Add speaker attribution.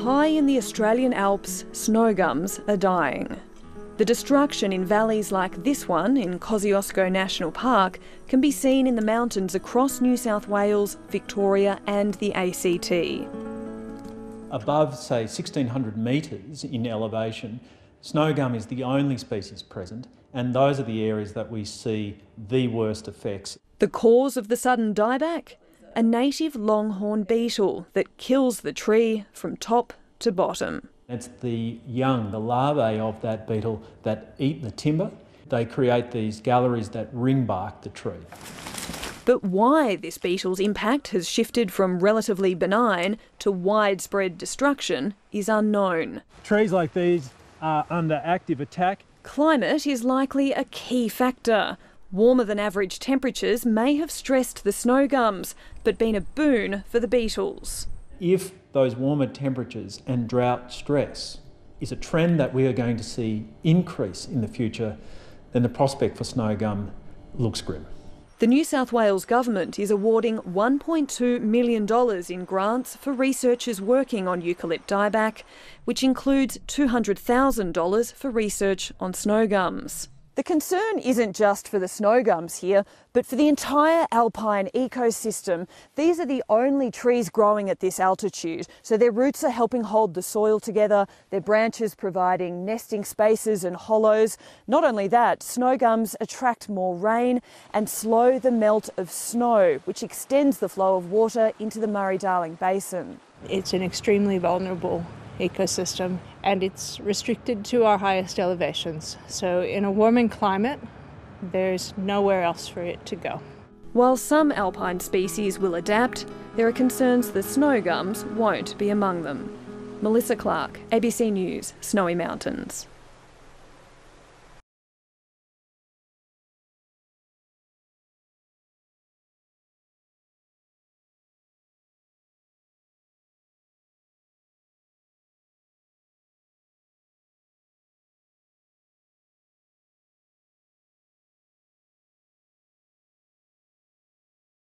Speaker 1: High in the Australian Alps, snow gums are dying. The destruction in valleys like this one in Kosciuszko National Park can be seen in the mountains across New South Wales, Victoria and the ACT.
Speaker 2: Above, say, 1,600 metres in elevation, snow gum is the only species present, and those are the areas that we see the worst effects.
Speaker 1: The cause of the sudden dieback? A native longhorn beetle that kills the tree from top to bottom.
Speaker 2: It's the young, the larvae of that beetle that eat the timber. They create these galleries that ring bark the tree.
Speaker 1: But why this beetle's impact has shifted from relatively benign to widespread destruction is unknown.
Speaker 3: Trees like these are under active attack.
Speaker 1: Climate is likely a key factor. Warmer than average temperatures may have stressed the snow gums, but been a boon for the beetles.
Speaker 2: If those warmer temperatures and drought stress is a trend that we are going to see increase in the future, then the prospect for snow gum looks grim.
Speaker 1: The New South Wales Government is awarding $1.2 million in grants for researchers working on eucalypt dieback, which includes $200,000 for research on snow gums. The concern isn't just for the snow gums here, but for the entire alpine ecosystem. These are the only trees growing at this altitude, so their roots are helping hold the soil together, their branches providing nesting spaces and hollows. Not only that, snow gums attract more rain and slow the melt of snow, which extends the flow of water into the Murray-Darling Basin.
Speaker 4: It's an extremely vulnerable ecosystem and it's restricted to our highest elevations. So in a warming climate, there's nowhere else for it to go.
Speaker 1: While some alpine species will adapt, there are concerns the snow gums won't be among them. Melissa Clark, ABC News, Snowy Mountains.